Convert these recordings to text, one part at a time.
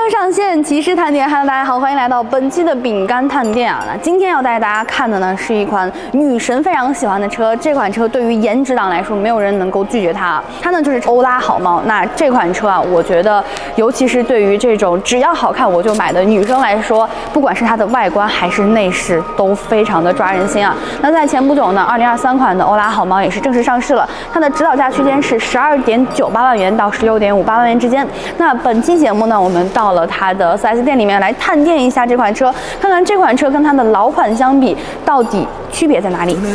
生上线，骑士探店。Hello， 大家好，欢迎来到本期的饼干探店啊。那今天要带大家看的呢，是一款女神非常喜欢的车。这款车对于颜值党来说，没有人能够拒绝它。它呢就是欧拉好猫。那这款车啊，我觉得，尤其是对于这种只要好看我就买的女生来说，不管是它的外观还是内饰，都非常的抓人心啊。那在前不久呢，2023款的欧拉好猫也是正式上市了。它的指导价区间是12.98万元到16.58万元之间。那本期节目呢，我们到了它的 4S 店里面来探店一下这款车，看看这款车跟它的老款相比，到底区别在哪里。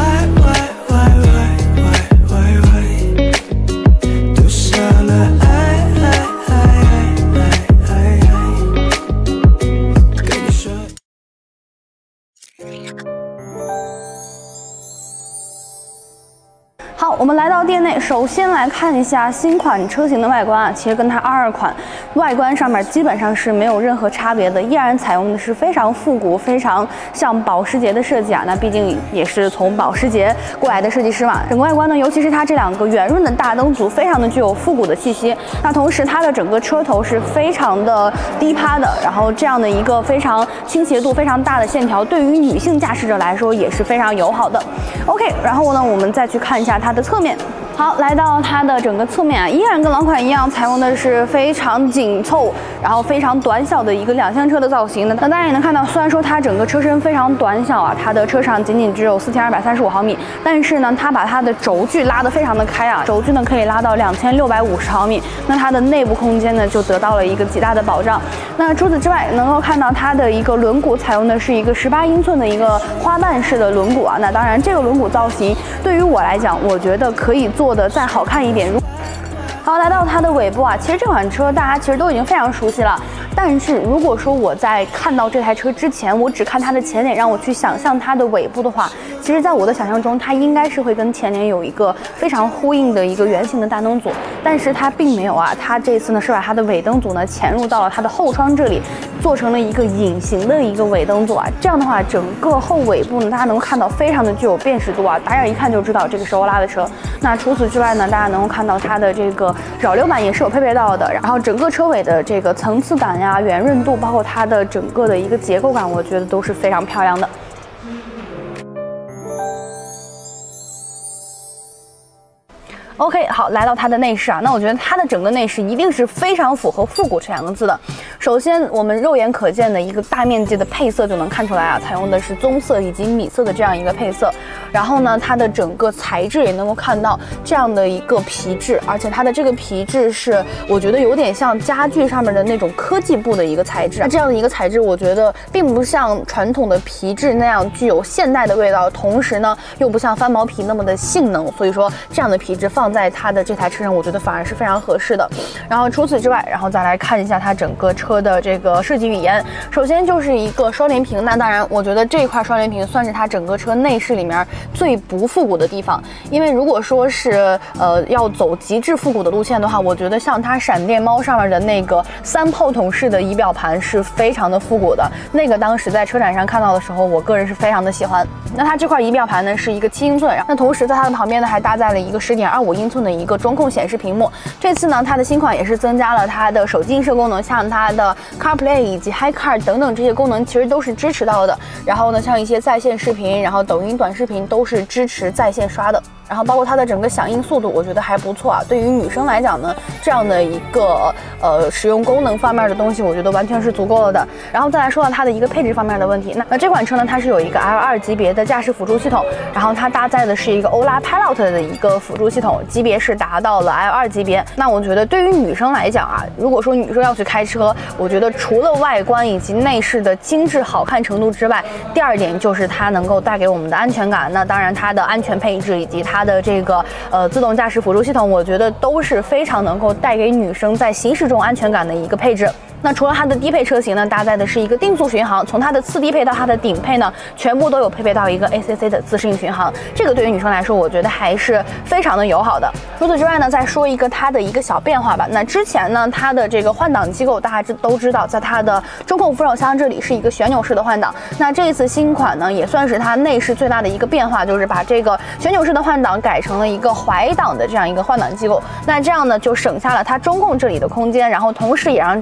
好，我们来到店内，首先来看一下新款车型的外观啊，其实跟它22款外观上面基本上是没有任何差别的，依然采用的是非常复古、非常像保时捷的设计啊。那毕竟也是从保时捷过来的设计师嘛。整个外观呢，尤其是它这两个圆润的大灯组，非常的具有复古的气息。那同时它的整个车头是非常的低趴的，然后这样的一个非常倾斜度非常大的线条，对于女性驾驶者来说也是非常友好的。OK， 然后呢，我们再去看一下它的侧面。好，来到它的整个侧面啊，依然跟老款一样，采用的是非常紧凑，然后非常短小的一个两厢车的造型的。那大家也能看到，虽然说它整个车身非常短小啊，它的车长仅仅只有4235毫米，但是呢，它把它的轴距拉得非常的开啊，轴距呢可以拉到2650毫米，那它的内部空间呢就得到了一个极大的保障。那除此之外，能够看到它的一个轮毂采用的是一个18英寸的一个花瓣式的轮毂啊。那当然，这个轮毂造型对于我来讲，我觉得可以做的再好看一点。好，来到它的尾部啊，其实这款车大家其实都已经非常熟悉了。但是如果说我在看到这台车之前，我只看它的前脸，让我去想象它的尾部的话，其实在我的想象中，它应该是会跟前脸有一个非常呼应的一个圆形的大灯组，但是它并没有啊。它这次呢是把它的尾灯组呢潜入到了它的后窗这里，做成了一个隐形的一个尾灯组啊。这样的话，整个后尾部呢，大家能够看到非常的具有辨识度啊，打眼一看就知道这个是欧拉的车。那除此之外呢，大家能够看到它的这个扰流板也是有配备到的，然后整个车尾的这个层次感呀、圆润度，包括它的整个的一个结构感，我觉得都是非常漂亮的。OK， 好，来到它的内饰啊，那我觉得它的整个内饰一定是非常符合复古这两个字的。首先，我们肉眼可见的一个大面积的配色就能看出来啊，采用的是棕色以及米色的这样一个配色。然后呢，它的整个材质也能够看到这样的一个皮质，而且它的这个皮质是我觉得有点像家具上面的那种科技布的一个材质。那这样的一个材质，我觉得并不像传统的皮质那样具有现代的味道，同时呢又不像翻毛皮那么的性能，所以说这样的皮质放在它的这台车上，我觉得反而是非常合适的。然后除此之外，然后再来看一下它整个车的这个设计语言。首先就是一个双联屏，那当然，我觉得这一块双联屏算是它整个车内饰里面最不复古的地方。因为如果说是要走极致复古的路线的话，我觉得像它闪电猫上面的那个3炮筒式的仪表盘是非常的复古的。那个当时在车展上看到的时候，我个人是非常的喜欢。那它这块仪表盘呢是一个7英寸，那同时在它的旁边呢还搭载了一个10.25英寸的一个中控显示屏幕。这次呢，它的新款也是增加了它的手机映射功能，像它的 CarPlay 以及 HiCar 等等这些功能其实都是支持到的。然后呢，像一些在线视频，然后抖音短视频都是支持在线刷的。然后包括它的整个响应速度，我觉得还不错啊。对于女生来讲呢，这样的一个使用功能方面的东西，我觉得完全是足够了的。然后再来说到它的一个配置方面的问题，那这款车呢，它是有一个 L2 级别的驾驶辅助系统，然后它搭载的是一个欧拉 Pilot 的一个辅助系统，级别是达到了 L2 级别。那我觉得对于女生来讲啊，如果说女生要去开车，我觉得除了外观以及内饰的精致好看程度之外，第二点就是它能够带给我们的安全感。那当然，它的安全配置以及它的这个自动驾驶辅助系统，我觉得都是非常能够带给女生在行驶中安全感的一个配置。那除了它的低配车型呢，搭载的是一个定速巡航，从它的次低配到它的顶配呢，全部都有配备到一个 ACC 的自适应巡航。这个对于女生来说，我觉得还是非常的友好的。除此之外呢，再说一个它的一个小变化吧。那之前呢，它的这个换挡机构大家都知道，在它的中控扶手箱这里是一个旋钮式的换挡。那这一次新款呢，也算是它内饰最大的一个变化，就是把这个旋钮式的换挡改成了一个怀档的这样一个换挡机构。那这样呢，就省下了它中控这里的空间，然后同时也让整个驾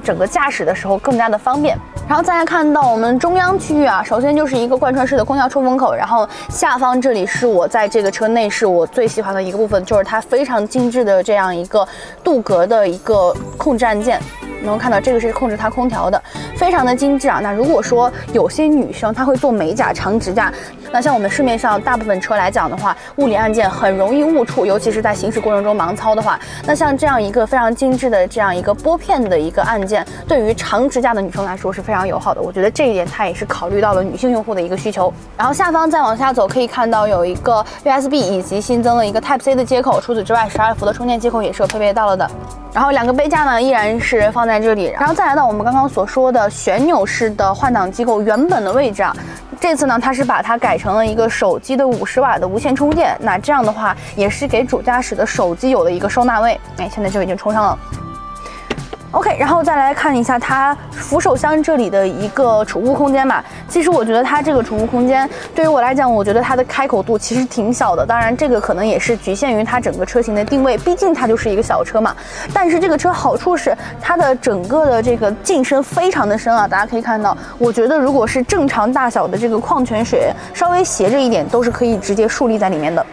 驶的时候更加的方便。然后再来看到我们中央区域啊，首先就是一个贯穿式的空调出风口，然后下方这里是我在这个车内饰我最喜欢的一个部分，就是它非常精致的这样一个镀铬的一个控制按键。能够看到这个是控制它空调的，非常的精致啊。那如果说有些女生她会做美甲、长指甲，那像我们市面上大部分车来讲的话，物理按键很容易误触，尤其是在行驶过程中盲操的话，那像这样一个非常精致的这样一个拨片的一个按键，对于长指甲的女生来说是非常友好的。我觉得这一点它也是考虑到了女性用户的一个需求。然后下方再往下走，可以看到有一个 USB 以及新增了一个 Type C 的接口，除此之外12伏的充电接口也是有配备到了的。然后2个杯架呢依然是放在这里，然后再来到我们刚刚所说的旋钮式的换挡机构原本的位置啊，这次呢它是把它改成了一个手机的50瓦的无线充电，那这样的话也是给主驾驶的手机有了一个收纳位，现在就已经充上了。OK， 然后再来看一下它扶手箱这里的一个储物空间吧。其实我觉得它这个储物空间对于我来讲，我觉得它的开口度其实挺小的。当然，这个可能也是局限于它整个车型的定位，毕竟它就是一个小车嘛。但是这个车好处是它的整个的这个进深非常的深啊，大家可以看到，我觉得如果是正常大小的这个矿泉水，稍微斜着一点，都是可以直接竖立在里面的。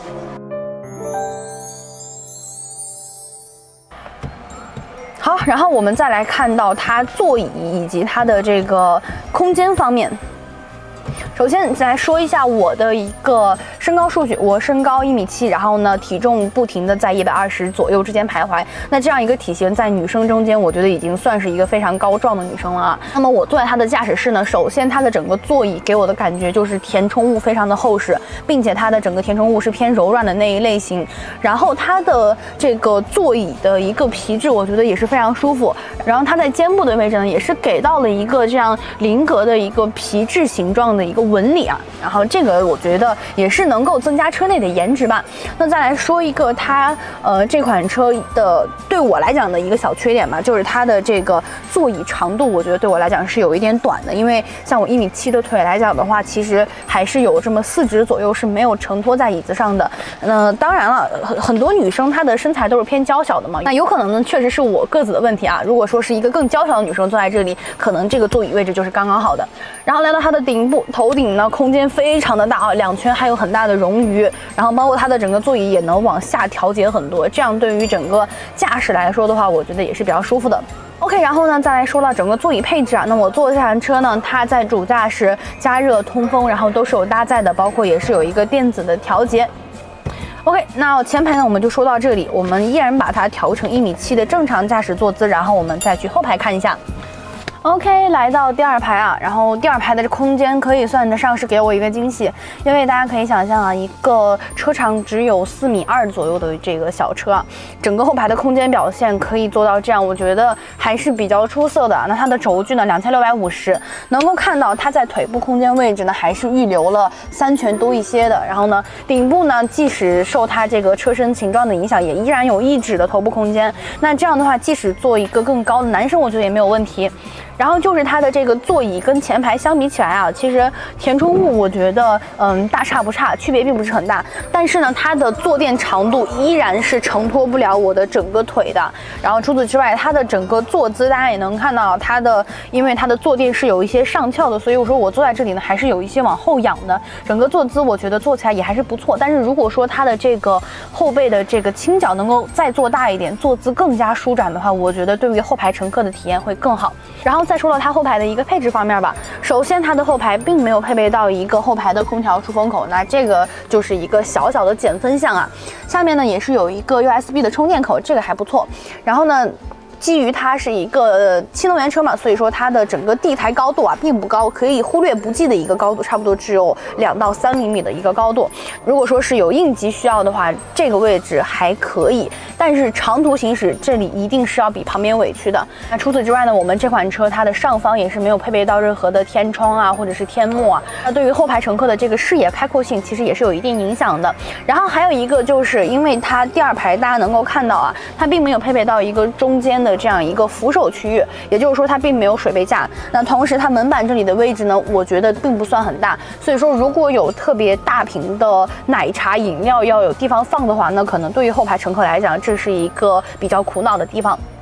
好，然后我们再来看到它座椅以及它的这个空间方面。首先来说一下我的一个身高数据，我身高1.7米，然后呢体重不停的在120左右之间徘徊。那这样一个体型在女生中间，我觉得已经算是一个非常高壮的女生了啊。那么我坐在它的驾驶室呢，首先它的整个座椅给我的感觉就是填充物非常的厚实，并且它的整个填充物是偏柔软的那一类型。然后它的这个座椅的一个皮质，我觉得也是非常舒服。然后它在肩部的位置呢，也是给到了一个这样菱格的一个皮质形状的一个纹理啊。然后这个我觉得也是能够增加车内的颜值吧。那再来说一个它这款车的对我来讲的一个小缺点吧，就是它的这个座椅长度，我觉得对我来讲是有一点短的。因为像我1.7米的腿来讲的话，其实还是有这么4指左右是没有承托在椅子上的。当然了，很多女生她的身材都是偏娇小的嘛，那有可能呢确实是我个子的问题啊。如果说是一个更娇小的女生坐在这里，可能这个座椅位置就是刚刚好的。然后来到它的顶部，头顶呢空间非常的大啊，2圈还有很大的冗余，然后包括它的整个座椅也能往下调节很多，这样对于整个驾驶来说的话，我觉得也是比较舒服的。OK， 然后呢，再来说到整个座椅配置啊，那我坐这辆车呢，它在主驾驶加热、通风，然后都是有搭载的，包括也是有一个电子的调节。OK， 那前排呢我们就说到这里，我们依然把它调成1.7米的正常驾驶坐姿，然后我们再去后排看一下。OK， 来到第2排啊，然后第2排的这空间可以算得上是给我一个惊喜，因为大家可以想象啊，一个车长只有4.2米左右的这个小车，整个后排的空间表现可以做到这样，我觉得还是比较出色的。那它的轴距呢2650，能够看到它在腿部空间位置呢还是预留了3拳多一些的。然后呢，顶部呢即使受它这个车身形状的影响，也依然有1指的头部空间。那这样的话，即使做一个更高的男生，我觉得也没有问题。然后就是它的这个座椅跟前排相比起来啊，其实填充物我觉得大差不差，区别并不是很大。但是呢，它的坐垫长度依然是承托不了我的整个腿的。然后除此之外，它的整个坐姿大家也能看到，因为它的坐垫是有一些上翘的，所以我说我坐在这里呢还是有一些往后仰的。整个坐姿我觉得坐起来也还是不错。但是如果说它的这个后背的这个倾角能够再做大一点，坐姿更加舒展的话，我觉得对于后排乘客的体验会更好。然后再说到它后排的一个配置方面吧，首先它的后排并没有配备到一个后排的空调出风口，那这个就是一个小小的减分项啊。下面呢也是有一个 USB 的充电口，这个还不错。然后呢，基于它是一个新能源车嘛，所以说它的整个地台高度啊并不高，可以忽略不计的一个高度，差不多只有2到3厘米的一个高度。如果说是有应急需要的话，这个位置还可以，但是长途行驶这里一定是要比旁边委屈的。那除此之外呢，我们这款车它的上方也是没有配备到任何的天窗啊或者是天幕啊，那对于后排乘客的这个视野开阔性其实也是有一定影响的。然后还有一个就是因为它第2排大家能够看到啊，它并没有配备到一个中间的这样一个扶手区域，也就是说它并没有水杯架。那同时它门板这里的位置呢，我觉得并不算很大，所以说如果有特别大瓶的奶茶饮料要有地方放的话，那可能对于后排乘客来讲，这是一个比较苦恼的地方。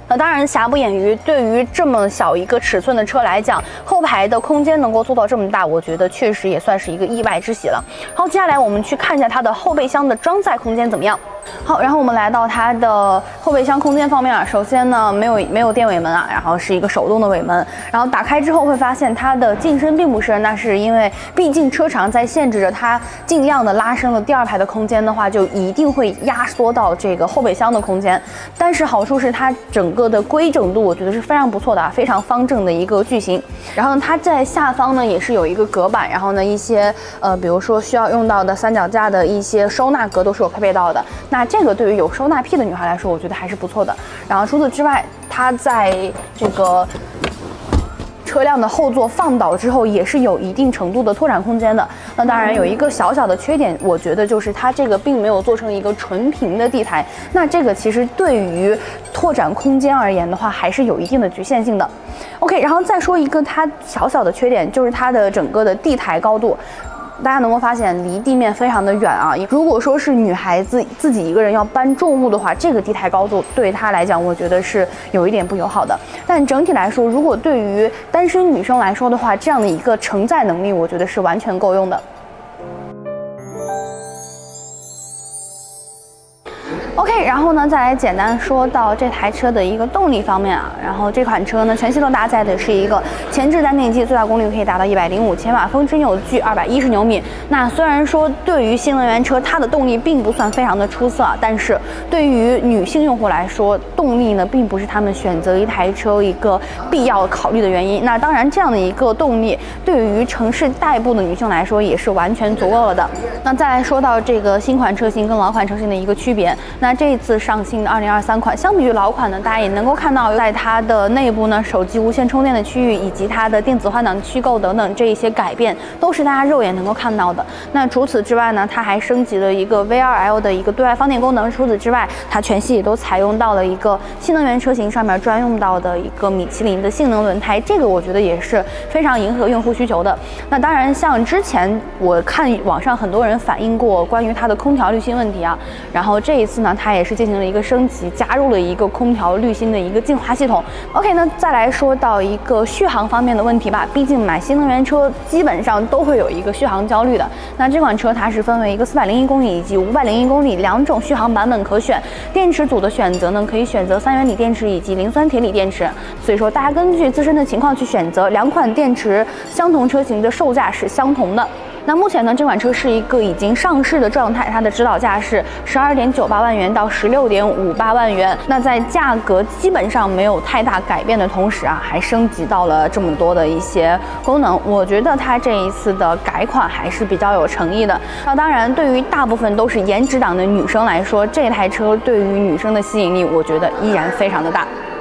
那当然，瑕不掩瑜，对于这么小一个尺寸的车来讲，后排的空间能够做到这么大，我觉得确实也算是一个意外之喜了。好，接下来我们去看一下它的后备箱的装载空间怎么样。好，然后我们来到它的后备箱空间方面啊，首先呢没有电尾门啊，然后是一个手动的尾门，然后打开之后会发现它的进深并不深，那是因为毕竟车长在限制着它尽量的拉升了第2排的空间的话，就一定会压缩到这个后备箱的空间。但是好处是它整个的规整度，我觉得是非常不错的啊，非常方正的一个巨型。然后呢，它在下方呢也是有一个隔板，然后呢一些比如说需要用到的三脚架的一些收纳格都是有配备到的。那这个对于有收纳癖的女孩来说，我觉得还是不错的。然后除此之外，它在这个车辆的后座放倒之后，也是有一定程度的拓展空间的。那当然有一个小小的缺点，我觉得就是它这个并没有做成一个纯平的地台。那这个其实对于拓展空间而言的话，还是有一定的局限性的。OK， 然后再说一个它小小的缺点，就是它的整个的地台高度。大家能够发现离地面非常的远啊！如果说是女孩子自己一个人要搬重物的话，这个地台高度对她来讲，我觉得是有一点不友好的。但整体来说，如果对于单身女生来说的话，这样的一个承载能力，我觉得是完全够用的。OK， 然后呢，再来简单说到这台车的一个动力方面啊。然后这款车呢，全系都搭载的是一个前置单电机，最大功率可以达到105千瓦，峰值扭矩210牛米。那虽然说对于新能源车，它的动力并不算非常的出色啊，但是对于女性用户来说，动力呢并不是他们选择一台车一个必要考虑的原因。那当然，这样的一个动力对于城市代步的女性来说也是完全足够了的。那再来说到这个新款车型跟老款车型的一个区别，那这一次上新的2023款，相比于老款呢，大家也能够看到，在它的内部呢，手机无线充电的区域以及它的电子换挡区构等等这一些改变，都是大家肉眼能够看到的。那除此之外呢，它还升级了一个 V2L 的一个对外放电功能。除此之外，它全系也都采用到了一个新能源车型上面专用到的一个米其林的性能轮胎，这个我觉得也是非常迎合用户需求的。那当然，像之前我看网上很多人反映过关于它的空调滤芯问题啊，然后这一次呢，它也是进行了一个升级，加入了一个空调滤芯的一个净化系统。OK， 那再来说到一个续航方面的问题吧，毕竟买新能源车基本上都会有一个续航焦虑的。那这款车它是分为一个401公里以及501公里2种续航版本可选，电池组的选择呢，可以选择3元锂电池以及磷酸铁锂电池，所以说大家根据自身的情况去选择，两款电池相同车型的售价是相同的。那目前呢，这款车是一个已经上市的状态，它的指导价是12.98万元到16.58万元。那在价格基本上没有太大改变的同时啊，还升级到了这么多的一些功能，我觉得它这一次的改款还是比较有诚意的。那当然，对于大部分都是颜值党的女生来说，这台车对于女生的吸引力，我觉得依然非常的大。